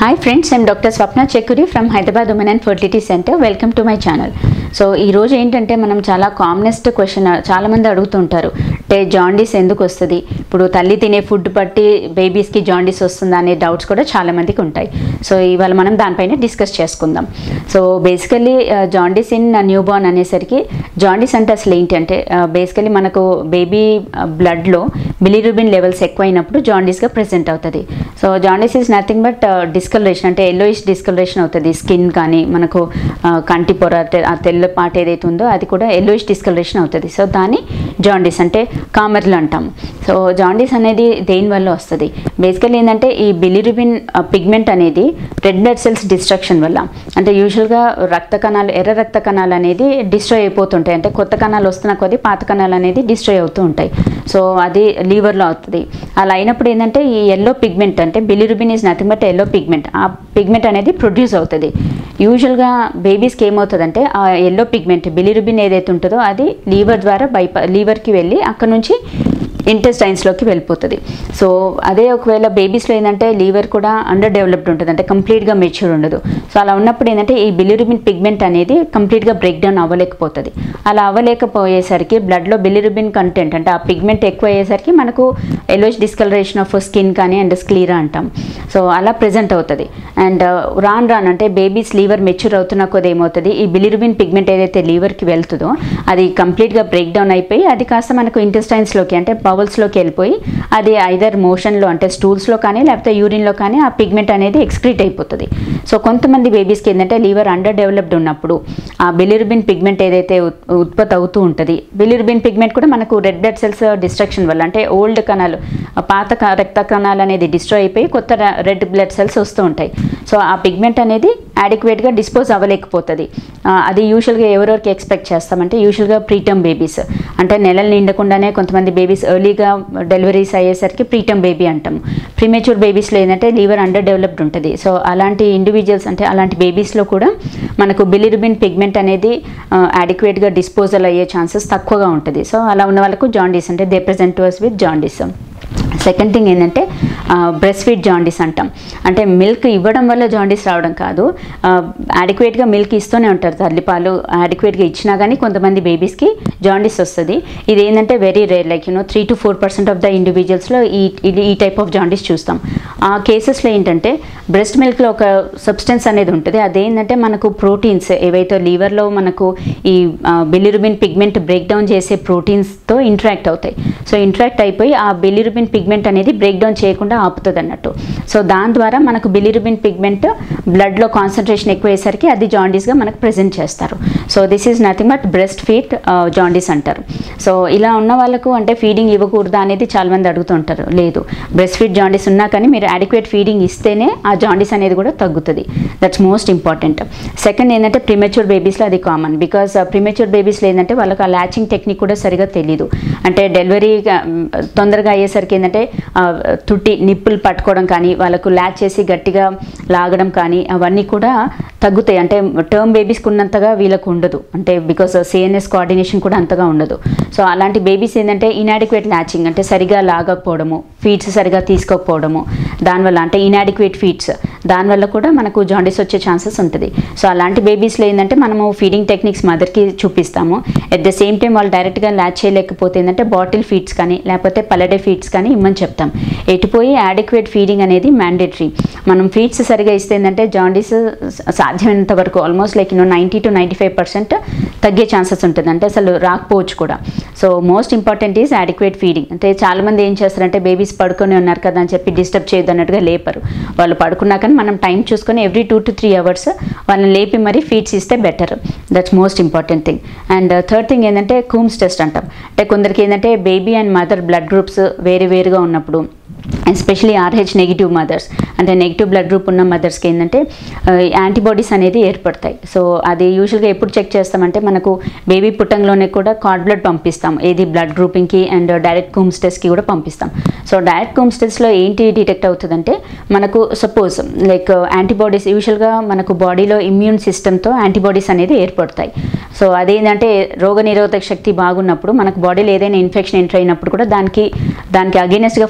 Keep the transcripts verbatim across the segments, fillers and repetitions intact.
Hi friends, I am Doctor Swapna Chekuri from Hyderabad Women and Fertility Center. Welcome to my channel. So ఈరోజు ఏంటంటే మనం చాలా commonest question చాలామంది అడుగుతుంటారు, అంటే జాండీస్ ఎందుకు వస్తుంది, ఇప్పుడు తల్లి తినే ఫుడ్ బట్టి బేబీస్కి జాండీస్ వస్తుందా అనే డౌట్స్ కూడా చాలామందికి ఉంటాయి. సో ఇవాళ మనం దానిపైన డిస్కస్ చేసుకుందాం. So basically jaundice in newborn అనేసరికి జాండీస్ అంటే అసలు ఏంటి అంటే బేసికలీ మనకు బేబీ బ్లడ్లో బిలిరూబిన్ లెవెల్స్ ఎక్కువైనప్పుడు జాండీస్గా ప్రెజెంట్ అవుతుంది. So jaundice is nothing but discolouration, అంటే ఎల్లోయిష్ డిస్కలరేషన్ అవుతుంది. స్కిన్ కానీ మనకు కంటి పొర ఆ తెల్ల పార్ట్ ఏదైతే ఉందో అది కూడా ఎల్లోయిష్ డిస్కలరేషన్ అవుతుంది. సో దాన్ని జాండీస్ అంటే కామెర్లు అంటాము. సో జాండీస్ అనేది దేనివల్ల వస్తుంది, బేసికల్లీ ఏంటంటే ఈ బిలిరూబిన్ పిగ్మెంట్ అనేది రెడ్ బ్లడ్ సెల్స్ డిస్ట్రక్షన్ వల్ల, అంటే యూజువల్గా రక్త కణాలు ఎర్ర రక్త కణాలు అనేది డిస్ట్రాయ్ అయిపోతుంటాయి, అంటే కొత్త కణాలు వస్తున్న కొద్దీ పాత కణాలు అనేది డిస్ట్రాయ్ అవుతూ ఉంటాయి. సో అది లీవర్లో అవుతుంది. అలా అయినప్పుడు ఏంటంటే ఈ ఎల్లో పిగ్మెంట్, అంటే bilirubin is nothing but yellow pigment, ఆ పిగ్మెంట్ అనేది ప్రొడ్యూస్ అవుతుంది. యూజువల్గా బేబీస్కి ఏమవుతుందంటే ఆ ఎల్లో పిగ్మెంట్ బిలిరూబిన్ ఏదైతే ఉంటుందో అది లీవర్ ద్వారా బైపా లీవర్కి వెళ్ళి అక్కడ నుంచి ఇంటెస్టైన్స్లోకి వెళ్ళిపోతుంది. సో అదే ఒకవేళ బేబీస్లో ఏంటంటే లీవర్ కూడా అండర్ డెవలప్డ్ ఉంటుంది, అంటే కంప్లీట్గా మెచ్యూర్ ఉండదు. సో అలా ఉన్నప్పుడు ఏంటంటే ఈ బిలిరూబిన్ పిగ్మెంట్ అనేది కంప్లీట్గా బ్రేక్ డౌన్ అవ్వలేకపోతుంది. అలా అవ్వలేకపోయేసరికి బ్లడ్లో బిలిరూబిన్ కంటెంట్, అంటే ఆ పిగ్మెంట్ ఎక్కువ అయ్యేసరికి మనకు ఎల్లోయిష్ డిస్కలరేషన్ ఆఫ్ స్కిన్ కానీ అండ్ స్క్లీరా అంటాం. సో అలా ప్రెజెంట్ అవుతుంది. అండ్ రాన్ రాన్ అంటే బేబీస్ లీవర్ మెచ్యూర్ అవుతున్న కొద్ది ఏమవుతుంది, ఈ బిలిరూబిన్ పిగ్మెంట్ ఏదైతే లీవర్కి వెళ్తుందో అది కంప్లీట్గా బ్రేక్ డౌన్ అయిపోయి అది కాస్త మనకు ఇంటెస్టైన్స్లోకి అంటే బౌల్స్లోకి వెళ్ళిపోయి అది ఐదర్ మోషన్లో అంటే స్టూల్స్లో కానీ లేకపోతే యూరిన్లో కానీ ఆ పిగ్మెంట్ అనేది ఎక్స్క్రీట్ అయిపోతుంది. సో కొంతమంది బేబీస్కి ఏంటంటే లీవర్ అండర్ డెవలప్డ్ ఉన్నప్పుడు ఆ బిలిరూబిన్ పిగ్మెంట్ ఏదైతే ఉత్పత్తి అవుతూ ఉంటుంది, బిలిరూబిన్ పిగ్మెంట్ కూడా మనకు రెడ్ బ్లడ్ సెల్స్ డిస్ట్రక్షన్ వల్ల, అంటే ఓల్డ్ కణాలు పాత రక్త కణాలు అనేది డిస్ట్రాయ్ అయిపోయి కొత్త రెడ్ బ్లడ్ సెల్స్ వస్తూ ఉంటాయి. సో ఆ పిగ్మెంట్ అనేది యాడిక్వేట్గా డిస్పోజ్ అవ్వలేకపోతుంది. అది యూజువల్గా ఎవరెవరికి ఎక్స్పెక్ట్ చేస్తామంటే యూజువల్గా ప్రీటర్మ్ బేబీస్, అంటే నెలలు నిండకుండానే కొంతమంది బేబీస్ ఎర్లీగా డెలివరీస్ అయ్యేసరికి ప్రీటర్మ్ బేబీ అంటాము. ప్రీమేచ్యూర్ బేబీస్లో ఏంటంటే లీవర్ అండర్ డెవలప్డ్ ఉంటుంది. సో అలాంటి ఇండివిజువల్స్ అంటే అలాంటి బేబీస్లో కూడా మనకు బిలిరూబిన్ పిగ్మెంట్ అనేది యాడిక్వేట్గా డిస్పోజల్ అయ్యే ఛాన్సెస్ తక్కువగా ఉంటుంది. సో అలా ఉన్న వాళ్ళకు జాండీస్ అంటే they present to us with jaundice. Second thing ఏంటంటే బ్రెస్ట్ ఫీడ్ జాండీస్ అంటాం, అంటే మిల్క్ ఇవ్వడం వల్ల జాండీస్ రావడం కాదు, యాడిక్వేట్గా మిల్క్ ఇస్తూనే ఉంటారు తల్లిపాలు, యాడిక్వేట్గా ఇచ్చినా కానీ కొంతమంది బేబీస్కి జాండీస్ వస్తుంది. ఇది ఏంటంటే very rare, like you know three to four percent of the ఇండివిజువల్స్లో ఈ ఈ టైప్ ఆఫ్ జాండీస్ చూస్తాం. ఆ కేసెస్లో ఏంటంటే బ్రెస్ట్ మిల్క్లో ఒక సబ్స్టెన్స్ అనేది ఉంటుంది, అదేంటంటే మనకు ప్రోటీన్స్ ఏవైతే లీవర్లో మనకు ఈ బిలిరూబిన్ పిగ్మెంట్ బ్రేక్ డౌన్ చేసే ప్రోటీన్స్తో ఇంటరాక్ట్ అవుతాయి. సో ఇంటరాక్ట్ అయిపోయి ఆ బిలిరూబిన్ పిగ్మెంట్ అనేది బ్రేక్ డౌన్ చేయకుండా ఆపుతుంది అన్నట్టు. సో దాని ద్వారా మనకు బిలిరూబిన్ పిగ్మెంట్ బ్లడ్లో కాన్సన్ట్రేషన్ ఎక్కువ అయ్యేసరికి అది జాండీస్గా మనకు ప్రెజెంట్ చేస్తారు. So this is nothing but breast feed jaundice అంటారు. సో ఇలా ఉన్న వాళ్ళకు అంటే ఫీడింగ్ ఇవ్వకూడదా అనేది చాలామంది అడుగుతుంటారు. లేదు, బ్రెస్ట్ ఫీడ్ జాండీస్ ఉన్నా కానీ మీరు అడిక్వేట్ ఫీడింగ్ ఇస్తేనే ఆ జాండీస్ అనేది కూడా తగ్గుతుంది. That's most important. సెకండ్ ఏంటంటే ప్రిమెచ్యూర్ బేబీస్లో అది కామన్, బికాస్ ప్రిమెచ్యూర్ బేబీస్లో ఏంటంటే వాళ్ళకి ఆ ల్యాచింగ్ టెక్నిక్ కూడా సరిగా తెలియదు. అంటే డెలివరీ తొందరగా అయ్యేసరికి ఏంటంటే తుట్టి నిప్పులు పట్టుకోవడం కానీ వాళ్ళకు ల్యాచ్ చేసి గట్టిగా లాగడం కానీ అవన్నీ కూడా తగ్గుతాయి. అంటే టర్మ్ బేబీస్కి ఉన్నంతగా వీళ్ళకు ఉండదు, అంటే బికాస్ సిఎన్ఎస్ కోఆర్డినేషన్ కూడా అంతగా ఉండదు. సో అలాంటి బేబీస్ ఏంటంటే ఇనాడిక్వేట్ ల్యాచింగ్, అంటే సరిగా లాగకపోవడము, ఫీడ్స్ సరిగా తీసుకోకపోవడము, దానివల్ల అంటే ఇనాడిక్వేట్ ఫీడ్స్, దానివల్ల కూడా మనకు జాండీస్ వచ్చే ఛాన్సెస్ ఉంటుంది. సో అలాంటి బేబీస్లో ఏంటంటే మనము ఫీడింగ్ టెక్నిక్స్ మదర్కి చూపిస్తాము. అట్ ద సేమ్ టైం వాళ్ళు డైరెక్ట్గా ల్యాచ్ చేయలేకపోతే ఏంటంటే బాటిల్ ఫీడ్స్ కానీ లేకపోతే పలడే ఫీడ్స్ కానీ ఇమ్మని చెప్తాం. ఎటుపోయి యాడిక్వేట్ ఫీడింగ్ అనేది మ్యాండేటరీ. మనం ఫీడ్స్ సరిగా ఇస్తే ఏంటంటే జాండీస్ సాధ్యమైనంత వరకు almost like you know ninety to ninety five percent తగ్గే ఛాన్సెస్ ఉంటుంది, అంటే అసలు రాకపోవచ్చు కూడా. So most important is adequate feeding. అంటే చాలామంది ఏం చేస్తారంటే బేబీస్ పడుకొని ఉన్నారు కదా అని చెప్పి డిస్టర్బ్ చేయొద్దు అన్నట్టుగా లేపరు. వాళ్ళు పడుకున్నా కానీ మనం టైం చూసుకొని every two to three hours వాళ్ళని లేపి మరీ ఫీడ్స్ ఇస్తే better. That's most important thing. And third thing ఏంటంటే కూమ్స్ టెస్ట్ అంటాం, అంటే కొందరికి ఏంటంటే baby and mother blood groups వేరు వేరుగా ఉన్నప్పుడు, ఎస్పెషలీ ఆర్హెచ్ నెగిటివ్ మదర్స్ అంటే నెగిటివ్ బ్లడ్ గ్రూప్ ఉన్న మదర్స్కి ఏంటంటే యాంటీబాడీస్ అనేది ఏర్పడతాయి. సో అది యూజువల్గా ఎప్పుడు చెక్ చేస్తామంటే మనకు బేబీ పుట్టంలోనే కూడా కార్డ్ బ్లడ్ పంపిస్తాం, ఏది బ్లడ్ గ్రూపింగ్కి అండ్ డైరెక్ట్ కూమ్స్ టెస్ట్కి కూడా పంపిస్తాం. సో డైరెక్ట్ కూమ్స్ టెస్ట్లో ఏంటి డిటెక్ట్ అవుతుందంటే మనకు సపోజ్ లైక్ యాంటీబాడీస్ యూజువల్గా మనకు బాడీలో ఇమ్యూన్ సిస్టమ్తో యాంటీబాడీస్ అనేది ఏర్పడతాయి. సో అదేంటంటే రోగనిరోధక శక్తి బాగున్నప్పుడు మనకు బాడీలో ఏదైనా ఇన్ఫెక్షన్ ఎంటర్ అయినప్పుడు కూడా దానికి దానికి అగెయినెస్ట్గా ఫైట్ చేయడానికి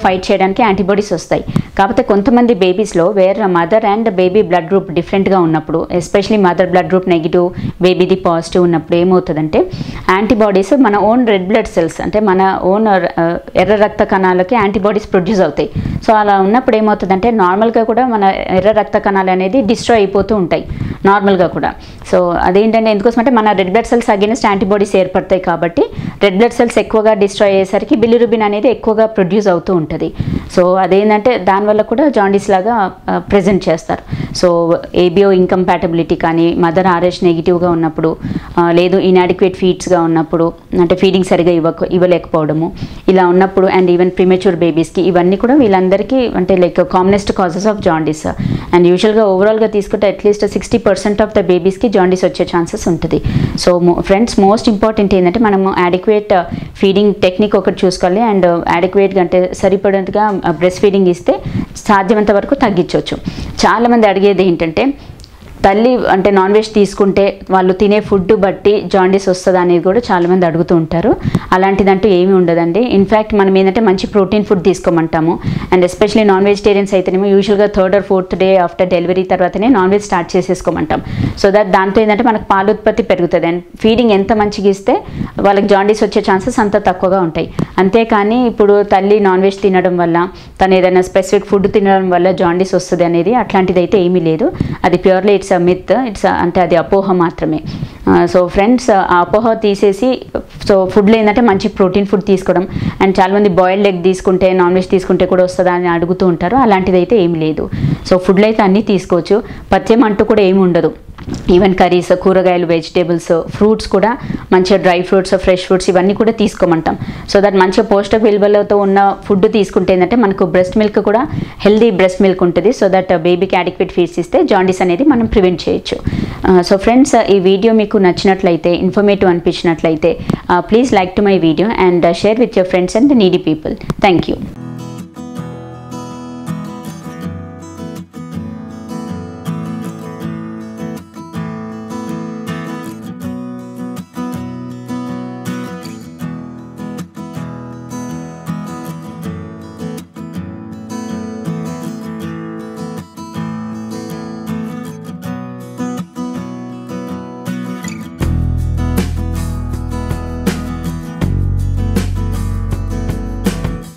చేయడానికి యాంటీబాడీస్ వస్తాయి. కాకపోతే కొంతమంది బేబీస్లో where mother and baby blood group డిఫరెంట్గా ఉన్నప్పుడు, especially mother blood group negative, బేబీది పాజిటివ్ ఉన్నప్పుడు ఏమవుతుందంటే యాంటీబాడీస్ మన ఓన్ రెడ్ బ్లడ్ సెల్స్ అంటే మన ఓన్ ఎర్ర రక్త కణాలకి యాంటీబాడీస్ ప్రొడ్యూస్ అవుతాయి. సో అలా ఉన్నప్పుడు ఏమవుతుందంటే నార్మల్గా కూడా మన ఎర్ర రక్త కణాలు అనేది డిస్ట్రాయ్ అయిపోతూ ఉంటాయి నార్మల్గా కూడా. సో అదేంటంటే ఎందుకోసం అంటే మన red blood cells against antibodies ఏర్పడతాయి కాబట్టి రెడ్ బ్లడ్ సెల్స్ ఎక్కువగా డిస్ట్రాయ్ అయ్యేసరికి బిలిరుబిన్ అనేది ఎక్కువగా ప్రొడ్యూస్ అవుతూ ఉంటుంది. సో అదేంటంటే దానివల్ల కూడా జాండీస్ లాగా ప్రజెంట్ చేస్తారు. సో ఏబిఓ ఇంకంపాటబిలిటీ కానీ, మదర్ ఆర్ఎస్ నెగిటివ్గా ఉన్నప్పుడు, లేదు ఇన్యాడిక్వేట్ ఫీడ్స్గా ఉన్నప్పుడు, అంటే ఫీడింగ్ సరిగా ఇవ్వ ఇవ్వలేకపోవడము ఇలా ఉన్నప్పుడు, అండ్ ఈవెన్ ప్రిమెచ్యూర్ బేబీస్కి, ఇవన్నీ కూడా వీళ్ళందరికీ అంటే like commonest causes of jaundice. And యూజువల్గా ఓవరాల్గా తీసుకుంటే at least sixty percent of the బేబీస్కి జాండీస్ వచ్చే ఛాన్సెస్ ఉంటుంది. సో ఫ్రెండ్స్, మోస్ట్ ఇంపార్టెంట్ ఏంటంటే మనము యాడిక్వేట్ ఫీడింగ్ టెక్నిక్ ఒకటి చూసుకోవాలి. అండ్ యాడిక్వేట్గా అంటే సరిపడేంతగా బ్రెస్ట్ ఫీడింగ్ ఇస్తే సాధ్యమంత వరకు తగ్గించవచ్చు. చాలామంది అడిగేది ఏంటంటే తల్లి అంటే నాన్ వెజ్ తీసుకుంటే వాళ్ళు తినే ఫుడ్ బట్టి జాండీస్ వస్తుందా అనేది కూడా చాలామంది అడుగుతూ ఉంటారు. అలాంటిదంటూ ఏమీ ఉండదండి. ఇన్ఫ్యాక్ట్ మనం ఏంటంటే మంచి ప్రోటీన్ ఫుడ్ తీసుకోమంటాము. అండ్ ఎస్పెషలీ నాన్ వెజిటేరియన్స్ అయితేనేమో యూజువల్గా third or fourth day after delivery తర్వాతనే నాన్ వెజ్ స్టార్ట్ చేసేసుకోమంటాం. సో దట్ దాంతో ఏంటంటే మనకు పాలు ఉత్పత్తి పెరుగుతుంది. అండ్ ఫీడింగ్ ఎంత మంచిగా ఇస్తే వాళ్ళకి జాండీస్ వచ్చే ఛాన్సెస్ అంత తక్కువగా ఉంటాయి. అంతేకాని ఇప్పుడు తల్లి నాన్ వెజ్ తినడం వల్ల, తను ఏదైనా స్పెసిఫిక్ ఫుడ్ తినడం వల్ల జాండీస్ వస్తుంది అనేది అట్లాంటిది అయితే ఏమీ లేదు. అది purely it's a myth, it's అంటే అది అపోహ మాత్రమే. సో ఫ్రెండ్స్, ఆ అపోహ తీసేసి సో ఫుడ్లో ఏంటంటే మంచి ప్రోటీన్ ఫుడ్ తీసుకోవడం. అండ్ చాలామంది బాయిల్డ్ ఎగ్ తీసుకుంటే నాన్ వెజ్ తీసుకుంటే కూడా వస్తుందా అని అడుగుతూ ఉంటారు. అలాంటిది అయితే ఏమి లేదు. సో ఫుడ్లో అయితే అన్నీ తీసుకోవచ్చు. పథ్యం అంటూ కూడా ఏమి ఉండదు. ఈవెన్ కర్రీస్, కూరగాయలు, వెజిటేబుల్స్, ఫ్రూట్స్ కూడా మంచిగా డ్రై ఫ్రూట్స్, ఫ్రెష్ ఫ్రూట్స్ ఇవన్నీ కూడా తీసుకోమంటాం. సో దట్ మంచిగా పోషక విలువలతో ఉన్న ఫుడ్ తీసుకుంటే ఏంటంటే మనకు బ్రెస్ట్ మిల్క్ కూడా హెల్దీ బ్రెస్ట్ మిల్క్ ఉంటుంది. సో దట్ బేబీకి యాడిక్వేట్ ఫీడ్స్ ఇస్తే జాండీస్ అనేది మనం ప్రివెంట్ చేయొచ్చు. సో ఫ్రెండ్స్, ఈ వీడియో మీకు నచ్చినట్లయితే, ఇన్ఫర్మేటివ్ అనిపించినట్లయితే please like to my video and share with your friends and needy people. Thank you.